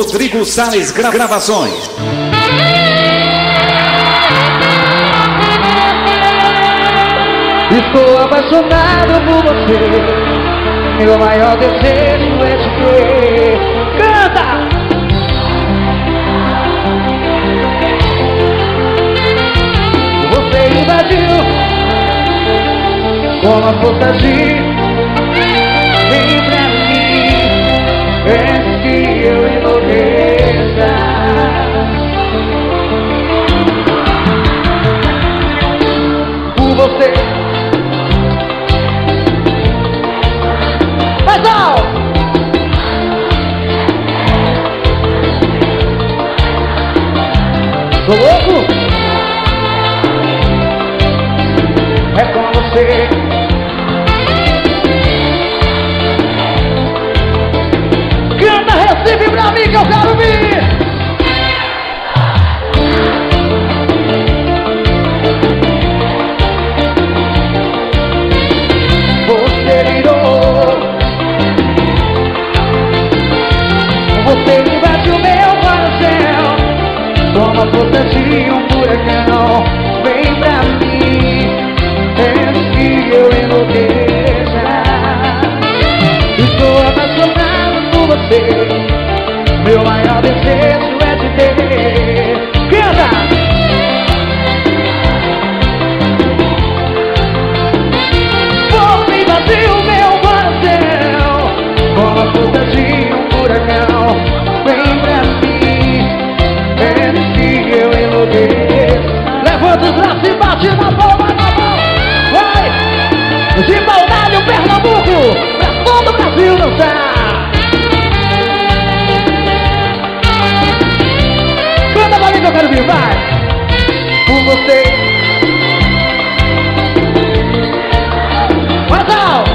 Rodrigo Salles Gravações. Estou apaixonado por você. Meu maior desejo é te ter. Canta! Você invadiu com a força de vem pra mim, antes que eu enlouqueça. Por você. Mais alto! Tô louco? É com você. Canta Recife pra mim que eu quero ouvir. Você virou, você invadiu meu coração como a força de um furacão. Vem pra mim antes que eu enlouqueça. Estou apaixonado por você. Meu maior desejo é te ter. Canta! Você invadiu meu coração como a força de um furacão. Vem pra mim antes que eu enlouqueça. Levanta os braços e bate na palma da mão. Vai! De Balneário, Pernambuco, pra todo o Brasil dançar. Canta pra mim que eu quero vir, vai! Por você. Mais alto!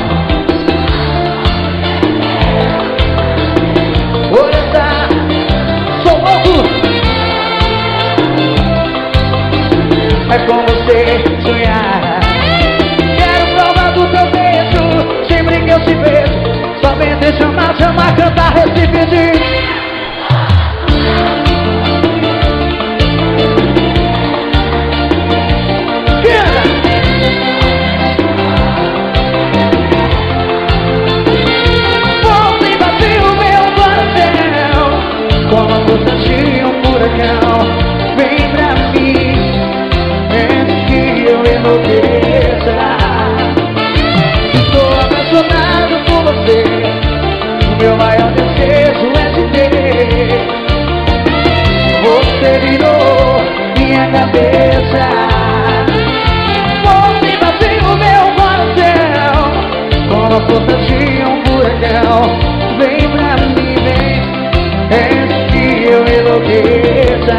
Olha, sou louco. É com você sonhar. Quero provar do teu beijo sempre que eu te vejo. Somente chamar, cantar, Recife de... Canta! Você invadiu meu coração como a força de um furacão. Vem pra mim antes que eu enlouqueça. Estou apaixonado por você. O meu maior desejo é te ter. Você virou minha cabeça. Você invadiu meu coração como a força de um furacão. Vem pra mim, vem antes que eu enlouqueça.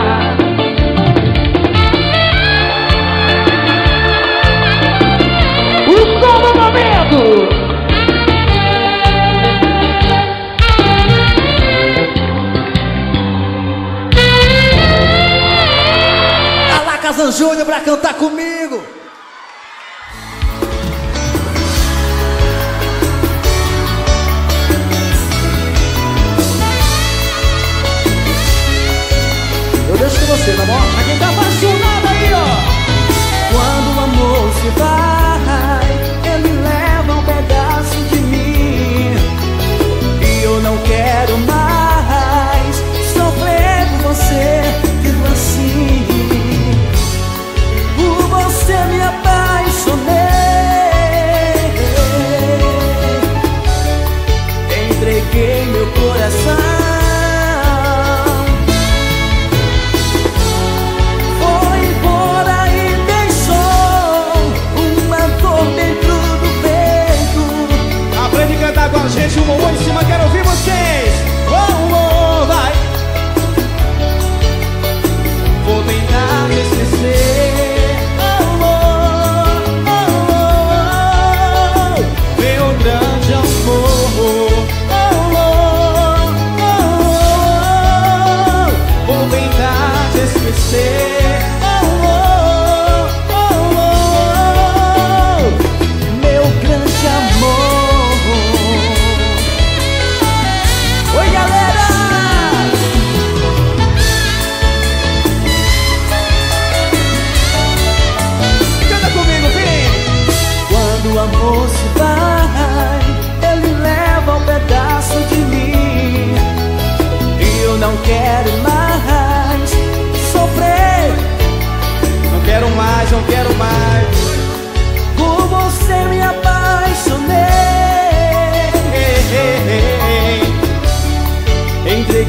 O som do momento! Alacazan Júnior pra cantar comigo. Eu deixo com você, tá bom? Pra quem tá apaixonado aí, ó. Quando o amor se vai, ele leva um pedaço de mim. E eu não quero mais sofrer por você, vivo assim. Por você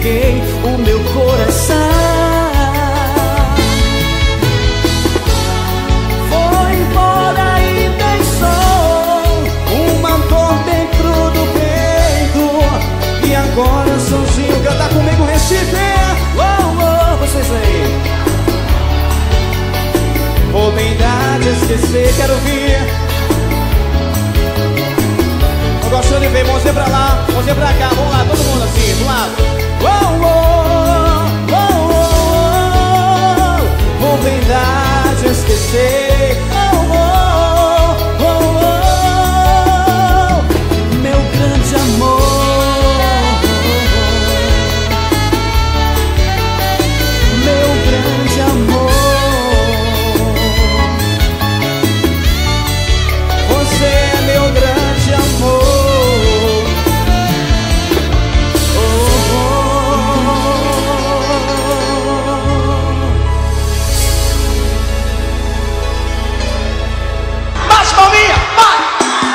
entreguei o meu coração. Foi embora e deixou uma dor dentro do peito. E agora sozinho, canta comigo, Recife. Oh, oh, vocês aí. Vou tentar te esquecer, quero ouvir. Tô gostando de ver, mãozinha pra lá, mãozinha pra cá. Vamos lá, todo mundo assim, do lado. Oh, oh, oh, oh, oh. Vou tentar te esquecer. Oh, oh, oh, oh, oh. Meu grande amor. Meu grande amor. Você é meu grande amor. Oh, oh. Mais palminha, vai!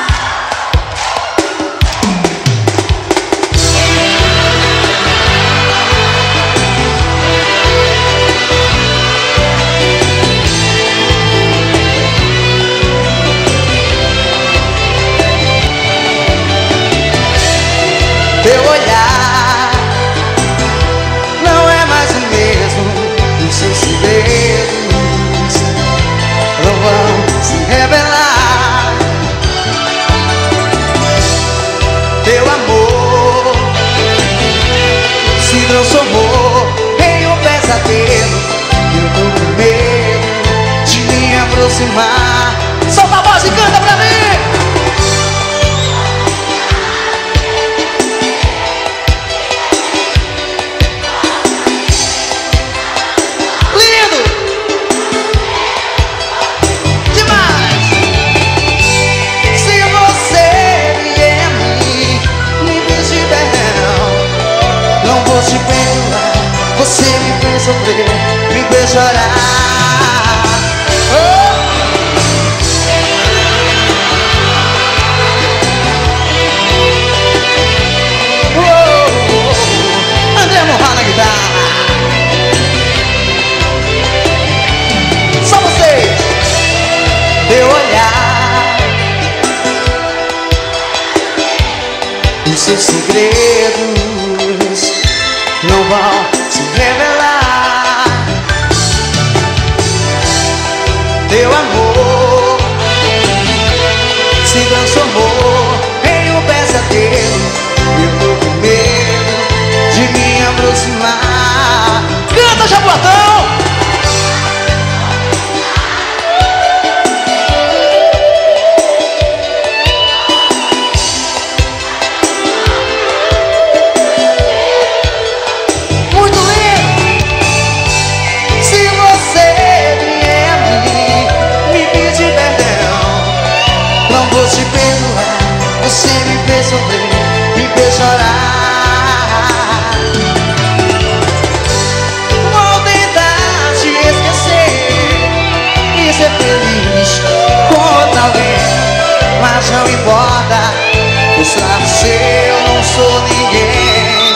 Teu olhar não é mais o mesmo. Os seus segredos não vão se revelar. Teu amor se transformou em um pesadelo. Eu tô com medo de me aproximar. Solta a voz e canta pra mim! Te perdoar, você me fez sofrer, me fez chorar. Oh! Oh! André Morra na guitarra. Só vocês. Teu olhar, os seus segredos não vão se revelar. Teu amor se transformou em um pesadelo. Eu tô com medo de me aproximar. Canta, Jaboatão! Vou te perdoar, você me fez sofrer, me fez chorar. Vou tentar te esquecer e ser feliz com outra alguém. Mas não importa, pois pra você eu não sou ninguém.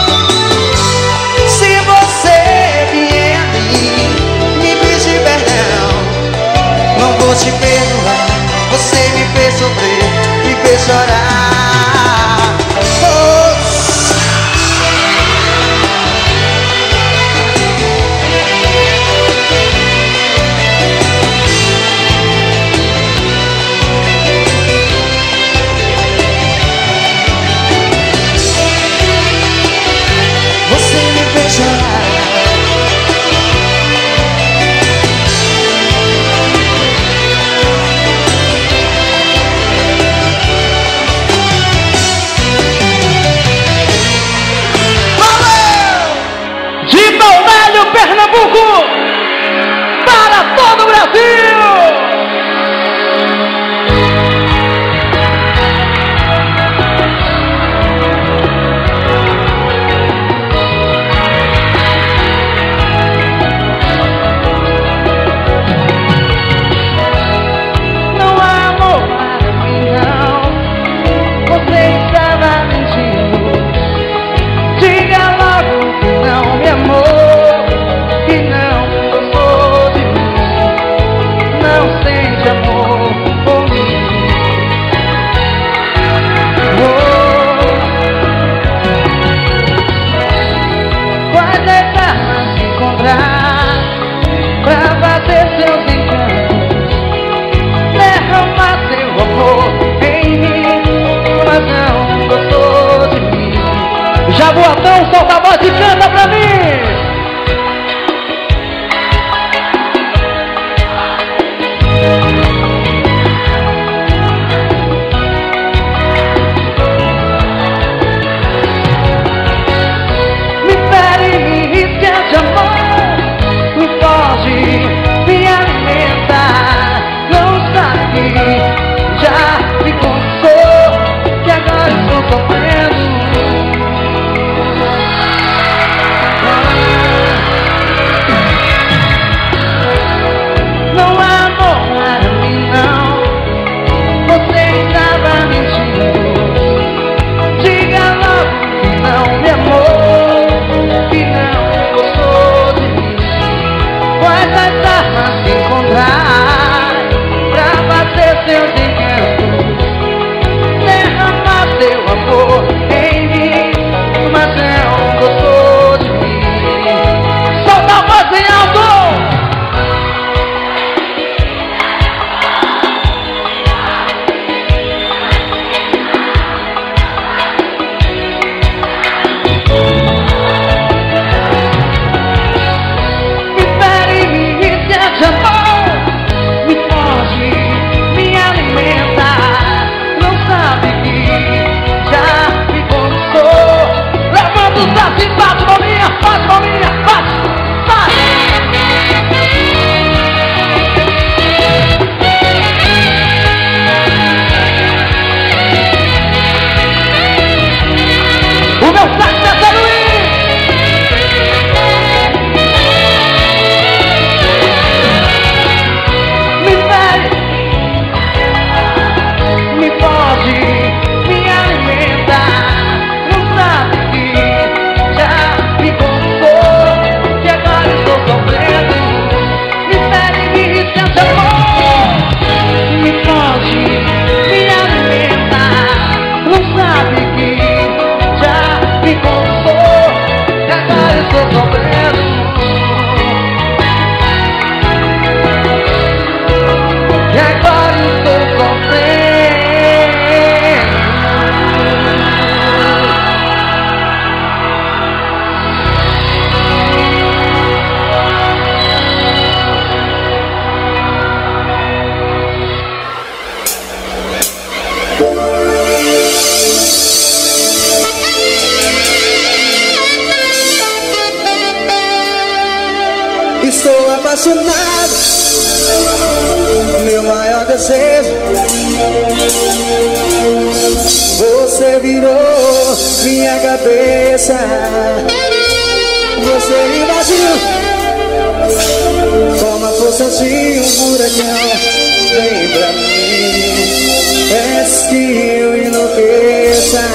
Se você vier a mim, me pedir perdão, não vou te perdoar. Você me fez sofrer, me fez chorar. Oh. Você me fez chorar. Pernambuco, para todo o Brasil. Não há amor para mim, não. Você estava mentindo. Diga logo. solta a voz e canta pra mim. De amor, me foge, me alimenta. Não sabe, já me contou que agora estou sofrendo. Não há amor para mim, não. Você estava mentindo. Diga logo que não me amou, que não. Quais armas encontrar pra bater seus encantos, derramar seu amor em mim, mas não gostou de mim. Solta a voz bem alto! De amor, me foge, me alimenta. Não sabe que já me conquistou. Levanta os braços e bate, bolinha, bate, bolinha, bate, bate. O meu saco dessa Luiz. Me pode, me alimenta. Não sabe que já me contou que agora estou sofrendo. Me pede, me risca de amor. Me pode, me alimenta. Não sabe que já me contou que agora estou sofrendo. E agora estou sofrendo. Estou apaixonado, meu maior desejo. Você virou minha cabeça. Você invadiu como a força de um furacão. Vem pra mim, é que eu enlouqueça.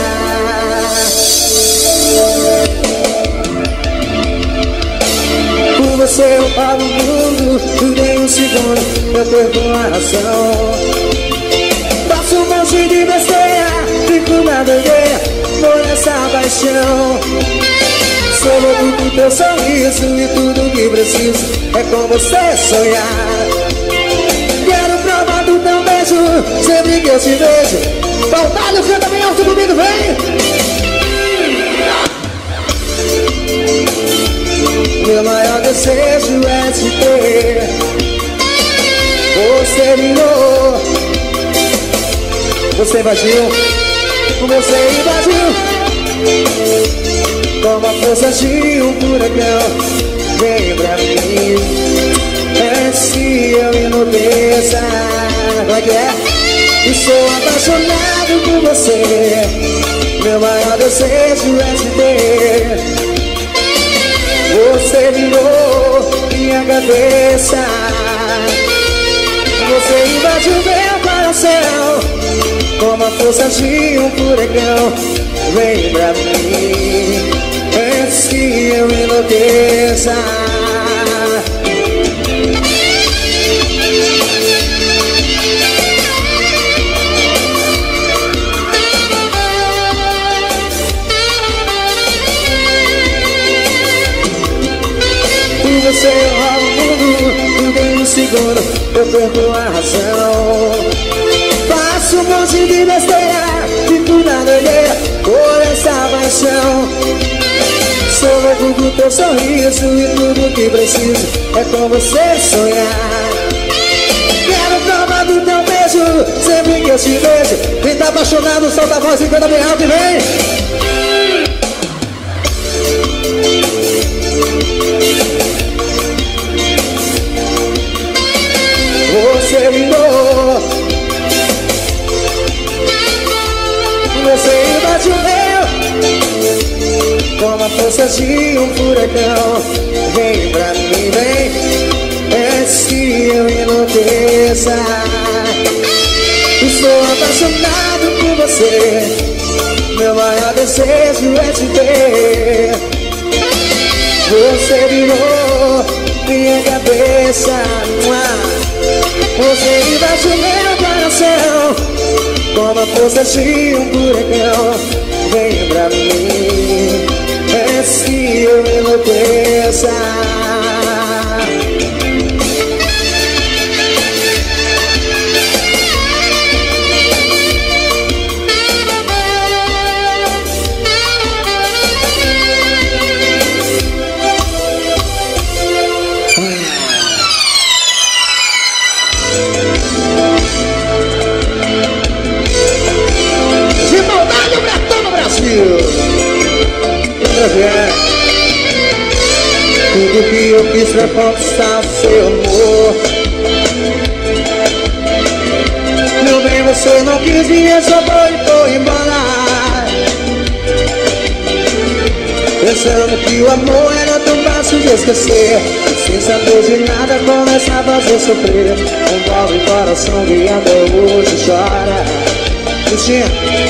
Por você eu paro o mundo, tudo em um segundo eu perco a razão. Passo um monte de besteira, fico na doideira por essa paixão. Sou louco do teu sorriso e tudo que preciso é com você sonhar. Quero provar do teu beijo sempre que eu te vejo. Baltalho, canta bem alto comigo, vem! Meu maior desejo é te ter. Você virou, você invadiu, você invadiu como a força de um furacão. Vem pra mim, antes que eu enlouqueça. Como é que é? Estou apaixonado por você. Meu maior desejo é te ter. Você virou minha cabeça. Você invadiu meu coração como a força de um furacão. Vem pra mim antes que eu enlouqueça. Você rouba o mundo, tudo em um segundo eu perco a razão. Faço um monte de besteira, fico na doideira por essa paixão. pouco do teu sorriso e tudo que preciso é com você sonhar. Quero provar do teu beijo sempre que eu te vejo. Quem tá apaixonado, solta a voz e canta bem alto e vem. Você ligou, você invadiu meu, como a força de um furacão. Vem pra mim, vem, antes que eu enlouqueça. Estou apaixonado por você, meu maior desejo é te ver. Você virou minha cabeça, você invadiu meu coração, como a força de um furacão. Vem pra mim, antes que eu enlouqueça. Tudo que eu fiz pra conquistar o seu amor, meu bem, você não quis me resolver e foi embora, pensando que o amor era tão fácil de esquecer. Sem saber de nada começa a fazer sofrer um pobre coração que até hoje chora. Cristina,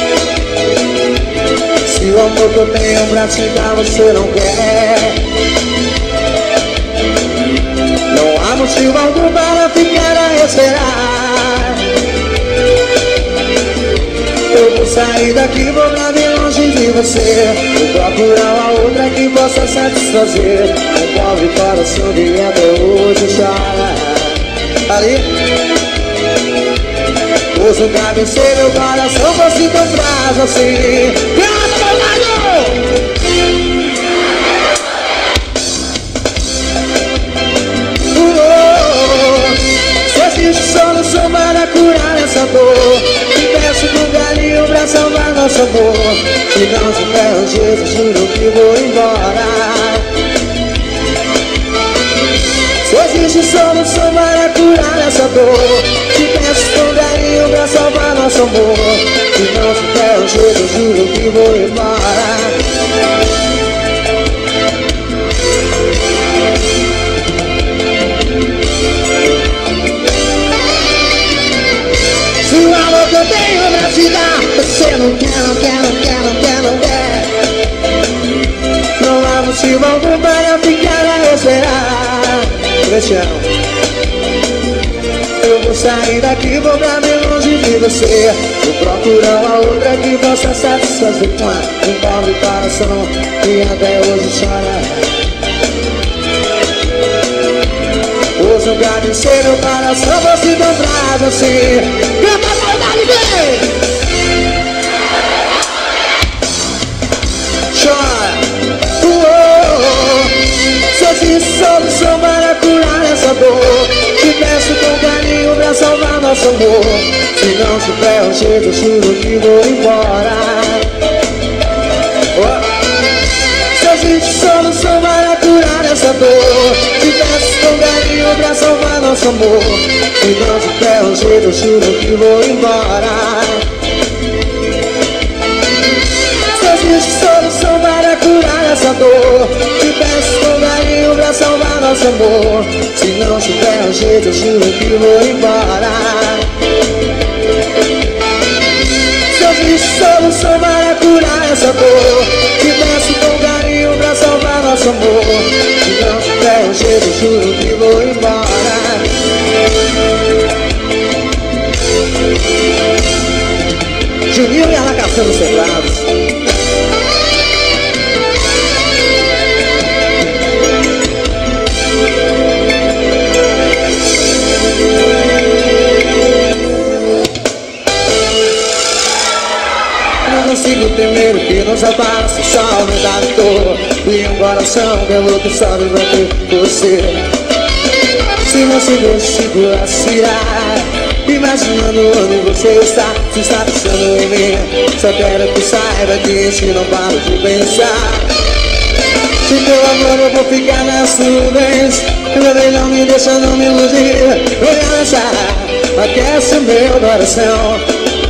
se o amor que eu tenho pra te dar você não quer, não há motivo algum para ficar a esperar. Eu vou sair daqui, vou pra bem longe de você, vou procurar uma outra que possa satisfazer um pobre coração que até hoje chora. Ali uso um travesseiro, meu coração fosse tão frágil assim. Canta, Ronaldo! Se existe solução para curar essa dor, te peço com carinho pra salvar nosso amor. Se não tiver um jeito, juro que vou embora. Se existe solução para curar essa dor, te peço com carinho pra salvar nosso amor. Se não tiver um jeito, juro que vou embora. Se o amor que eu tenho pra te dar, você não quer, não quer, não quer, não quer, não quer, não há motivo algum para ficar a esperar. Cristiano, eu vou sair daqui, vou pra bem longe de você, vou procurar uma outra que possa satisfazer um pobre coração que até hoje chora. Uso pra vencer meu coração, você tão bravo assim. Canta a saudade, vem! Chora. Se existe solução para curar essa dor, te peço com carinho pra salvar nosso amor. Se não tiver um jeito, eu juro que vou embora. Se existe solução para curar essa dor, te peço com carinho pra salvar nosso amor. Se não tiver um jeito, eu juro que vou embora. Se existe solução para curar essa dor, te peço com carinho pra salvar nosso amor. Se não tiver um jeito, eu juro que vou embora. Se existe solução para curar essa dor, te peço com carinho pra salvar nosso amor. Se não tiver um jeito, eu juro que vou embora. Juninho e ela caçando os teclados. Não consigo temer o que nos abraça, só me dá dor. E um coração pelo que sabe vai ter você. Se você decidir assirar, imaginando onde você está, se está pensando em mim, só quero que saiba que se não paro de pensar. Se teu amor eu vou ficar nas nuvens, meu bem não me deixa, não me iludir. Vem dançar, aquece meu coração.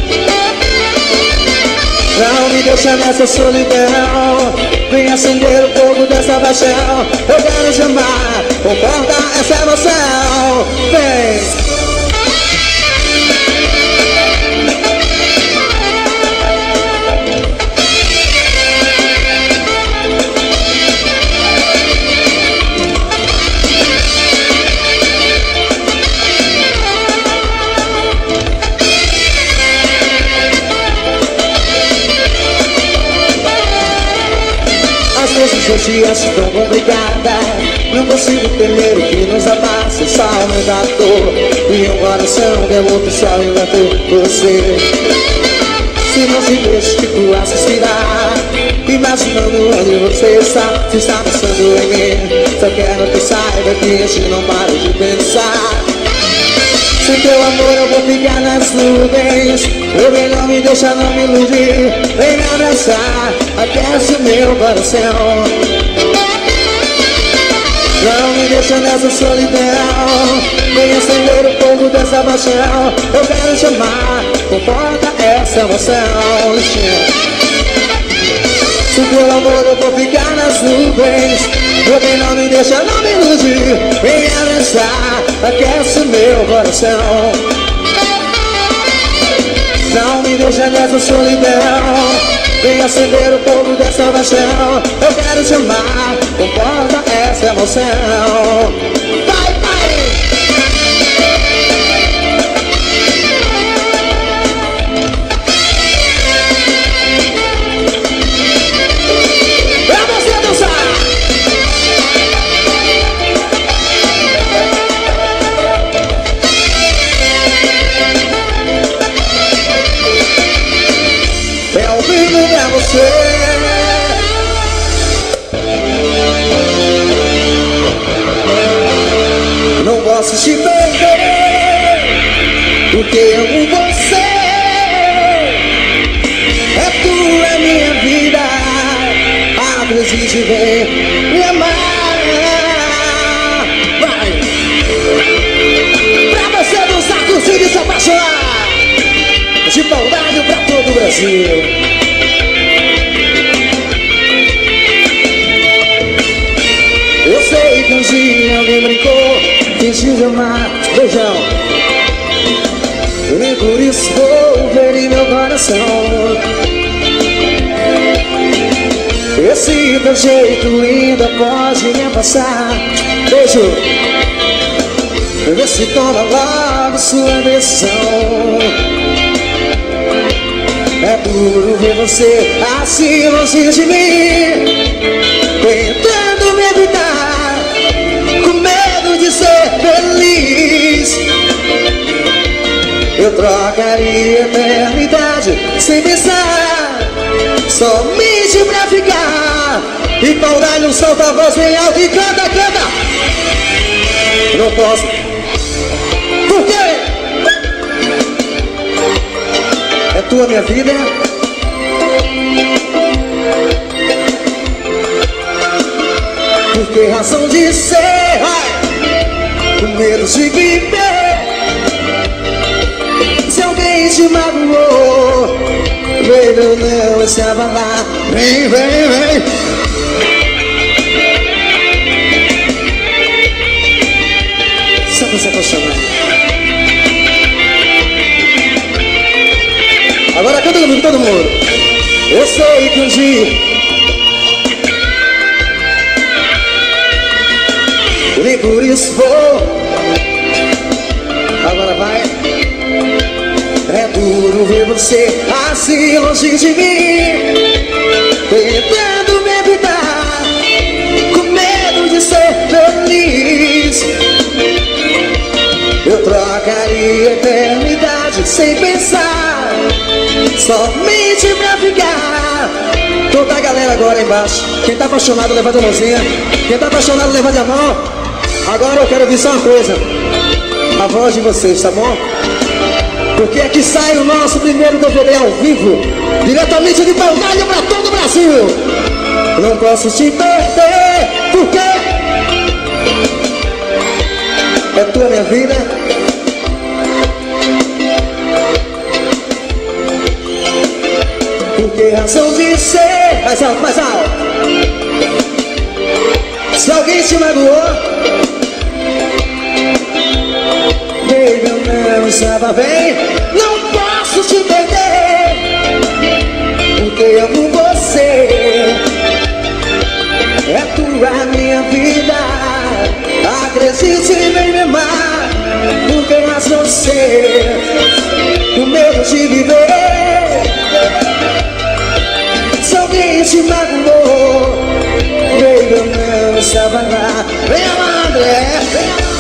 Não me deixa nessa solidão, vem acender o fogo dessa paixão. Eu quero te amar, comporta essa emoção. Vem! Os dias tão complicada, não consigo temer o que nos abaixa, só aumenta a dor. E um coração que é outro só inventou você. Se não se deixa, fico a suspirar, imaginando onde você está, se está pensando em mim. Só quero que saiba que este não paro de pensar. Sem teu amor eu vou ficar nas nuvens, meu bem não me deixa, não me iludir. Vem me abraçar, aquece o meu coração. Não me deixa nessa solidão, vem acender o fogo dessa paixão. Eu quero te amar, comporta essa emoção. Se teu amor eu vou ficar nas nuvens, meu bem não me deixa, não me iludir. Vem me abraçar, aquece o meu coração. Não me deixa nessa solidão, vem acender o fogo dessa paixão. Eu quero te amar, comporta essa emoção. Vai, vai! Pra você dançar! É ao vivo pra você. Não posso te perder, porque amo você. É tu, é minha vida, acredite, vem me amar. Vai! Pra você dançar, curtir e se apaixonar, de Paulínia pra todo o Brasil. Eu sei que um dia alguém brincou, fingiu de amar, beijão. Nem por isso vou ferir meu coração. Esse teu jeito ainda pode me passar. Beijo. Vê se toma logo sua decisão. É duro ver você assim longe de mim, tentando me evitar, com medo de ser feliz. Eu trocaria eternidade sem pensar, somente pra ficar. E Paulínia não solta a voz bem alto e canta, canta. Não posso. Por quê? É tua minha vida. Por que razão de ser? Com medo de viver. Se alguém te magoou, baby, eu não estava lá. Vem, vem, vem. Só você apaixonar. Agora canta comigo todo mundo. Eu sei que um dia nem por isso vou. Agora vai. É duro ver você assim longe de mim, tentando me evitar, com medo de ser feliz. Eu trocaria eternidade sem pensar, somente pra ficar. Toda a galera agora embaixo. Quem tá apaixonado, levanta a mãozinha. Quem tá apaixonado, levanta a mão. Agora eu quero ouvir só uma coisa. A voz de vocês, tá bom? Porque aqui sai o nosso primeiro DVD ao vivo, diretamente de Paulínia pra todo o Brasil. Não posso te perder, porque é tua minha vida. Por que razão de ser? Mais alto, mais alto. Se alguém te magoou, baby, eu não estava bem. Não posso te perder, porque amo você. É tua minha vida. Acredite, vem me amar. Por que razão de ser? O medo de viver. Se alguém te magoou, baby, eu não estava lá. Vem lá, André, vem lá.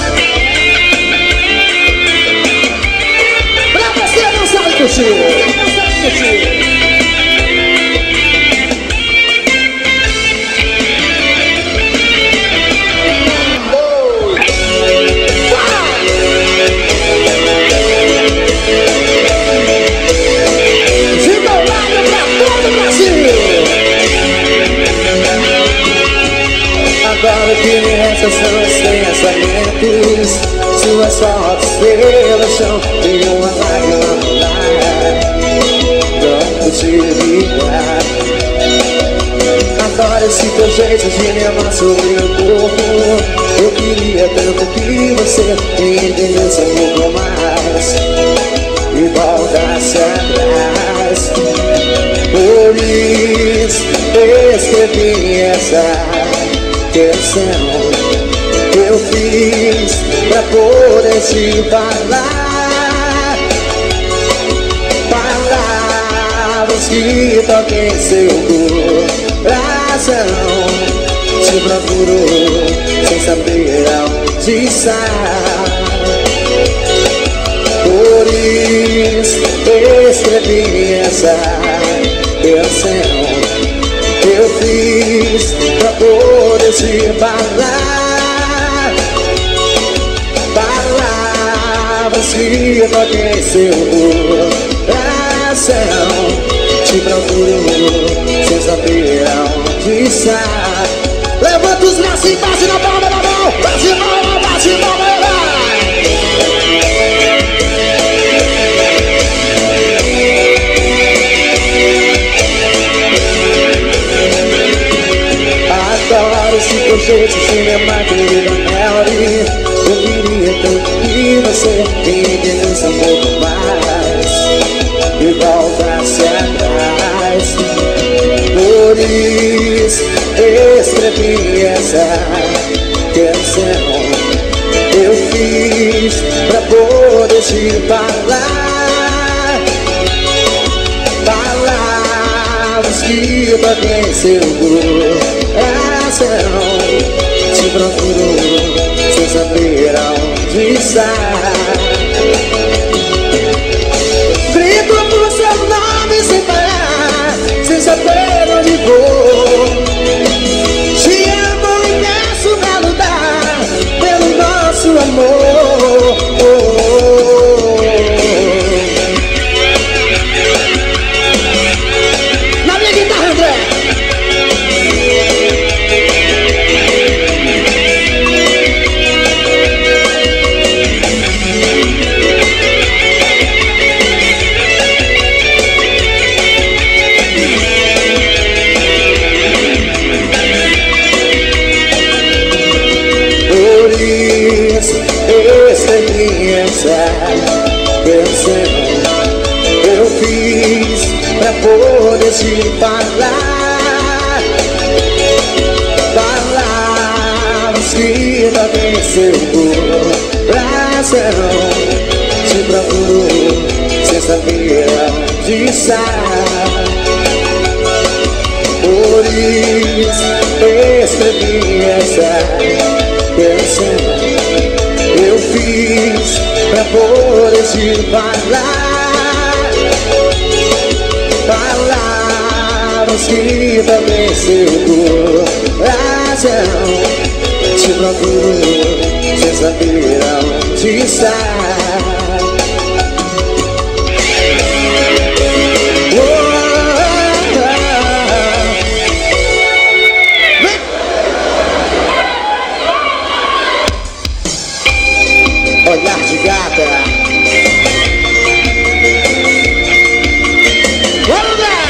Pra você não sabe curtir, não sabe curtir. Agora o que me resta são os pensamentos, suas fotos pelo chão e uma lágrima no ar. Pronto te ligar. Agora esse teu jeito de me amar sobre o corpo. Eu queria tanto que você me entendesse um pouco mais e voltasse atrás. Por isso escrevi essa canção que eu fiz pra poder te falar. Palavras que toquem seu coração. Te procuro sem saber aonde está. Por isso escrevi essa canção que eu fiz pra poder te falar. Palavras que toquem seu coração. Te procuro sem saber aonde está. Levanta os braços e bate na palma da mão. Bate palma, bate palma, vai. Agora esse teu jeito de me amar, querida Melody. Eu queria tanto que você me entendesse um pouco mais e voltasse atrás. Por isso escrevi essa canção eu fiz pra poder te falar. Palavras que toquem seu coração. Te procuro sem saber aonde está. Grito por seu nome sem parar, sem saber onde vou. Te amo e peço pra lutar pelo nosso amor. Na minha guitarra, André. Essa canção eu fiz pra poder te falar. Palavras que toquem seu coração. Te procuro sem saber onde está. Por isso escrevi essa canção eu fiz pra poder te falar. Palavras sonhos que também seu coração. Te procuro sem saber aonde está. Olhar de gata. Vamos lá!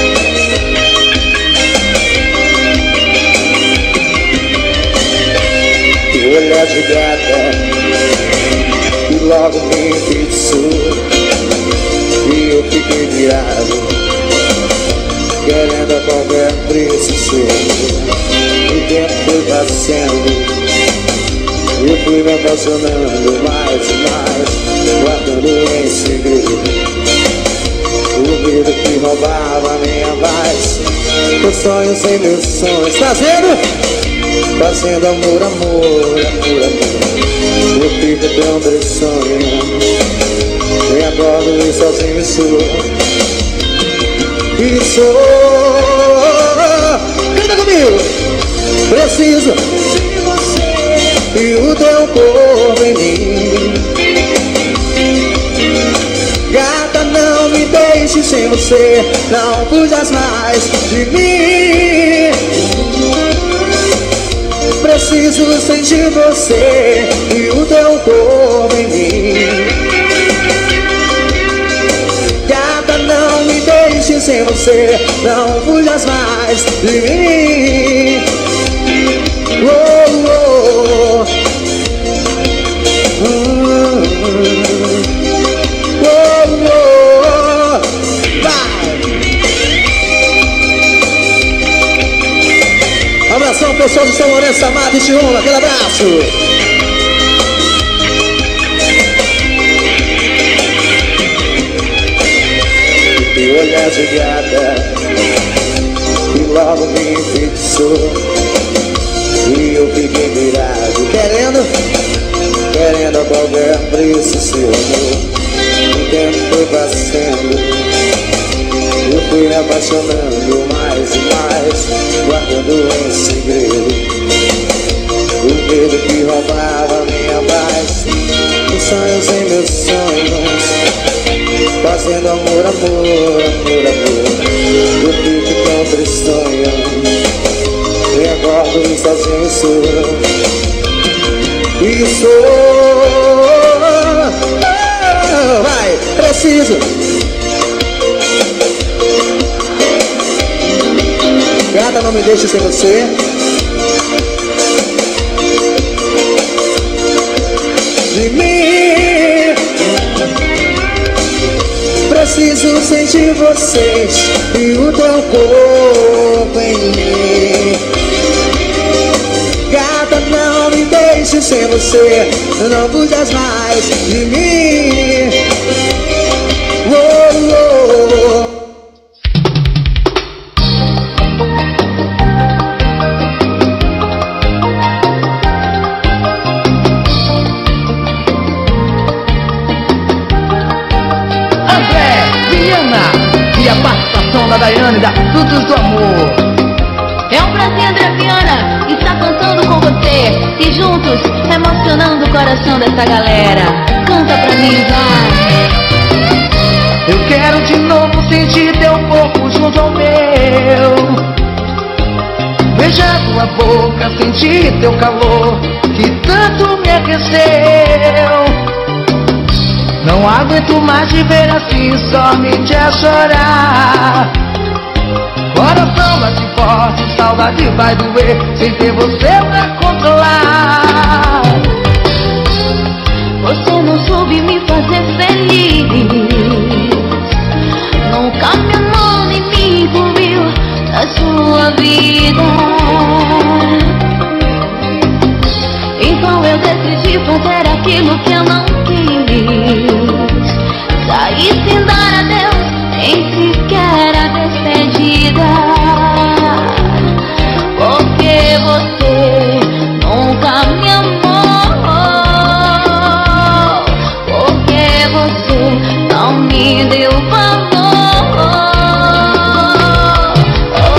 E olhar de gata e logo me enfeitiçou. E eu fiquei virado, querendo a qualquer preço seu. O tempo foi passando, eu fui me apaixonando mais e mais, guardando em segredo o medo que roubava a minha paz. Os sonhos sem meus sonhos, fazendo amor, amor, amor, amor. Eu fico tão sonhando e acordo e sozinho sou. E sou. Canta comigo! Preciso e o teu corpo em mim. Gata, não me deixe sem você, não fujas mais de mim. Preciso sentir você e o teu corpo em mim. Gata, não me deixe sem você, não fujas mais de mim. Oh, oh, oh, oh, vai! Abração, pessoal de São Lourenço, Amado e Tiúma, aquele abraço! E olhar de gata e logo me enfeitiçou. E eu fiquei virado, querendo a qualquer preço seu amor. O tempo foi passando, eu fui me apaixonando mais e mais, guardando em segredo o medo que roubava a minha paz. Os sonhos em meus sonhos, fazendo amor, amor, amor, amor. Eu fico tão tristonho e acordo e sozinho sou. E sou. Vai, preciso. Gata, não me deixe sem você. De mim. Preciso sentir vocês e o teu corpo em mim. Gata, não me deixe sem você, não fujas mais de mim. Oh, oh, oh. André, Viana e a participação da Daiane da Frutos do Amor. É um prazer, André Viana, estar cantando com você e juntos emocionando o coração dessa galera. Canta pra mim, vai. Eu quero de novo sentir teu corpo junto ao meu, beijar tua boca, sentir teu calor que tanto me aqueceu. Não aguento mais te ver assim, somente a chorar. Coração bate forte, saudade vai doer, sem ter você pra controlar. Você não soube me fazer feliz, nunca me amou nem me incluiu na sua vida. Então eu decidi fazer aquilo que eu não quis, sair sem dar adeus, nem sequer a despedida. Porque você nunca me amou, porque você não me deu valor. Oh,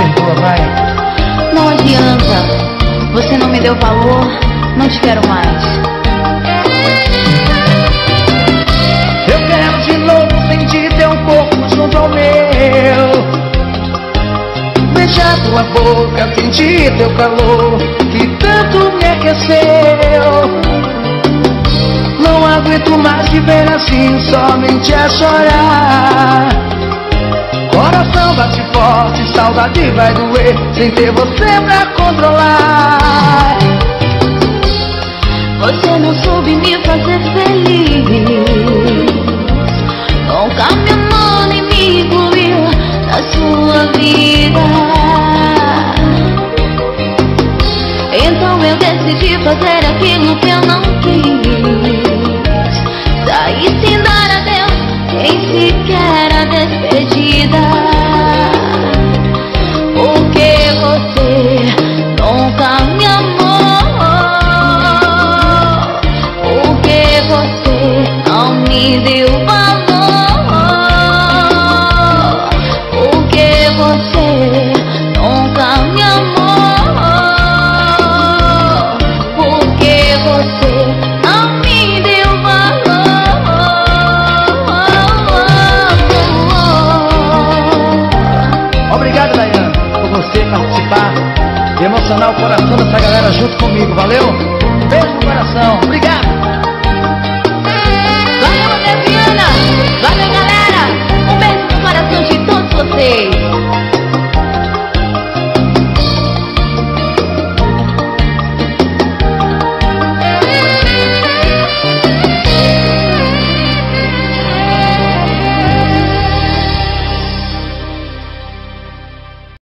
perdoa, vai. Não adianta. Você não me deu valor, não te quero mais. Eu quero de novo sentir teu corpo junto ao meu, beijar tua boca, sentir teu calor que tanto me aqueceu. Não aguento mais te ver assim, somente a chorar. Coração bate forte, saudade vai doer, sem ter você pra controlar. Você não soube me fazer feliz, nunca me amou nem me incluiu na sua vida. Então eu decidi fazer aquilo que eu não quis, sair sem dar adeus, nem sequer a despedida. Porque você nunca me amou, porque você não me deu valor, porque você nunca me amou, porque você não me deu valor. Obrigado, Dayane, por você participar e emocionar o coração dessa galera junto comigo, valeu? Beijo no coração, obrigado!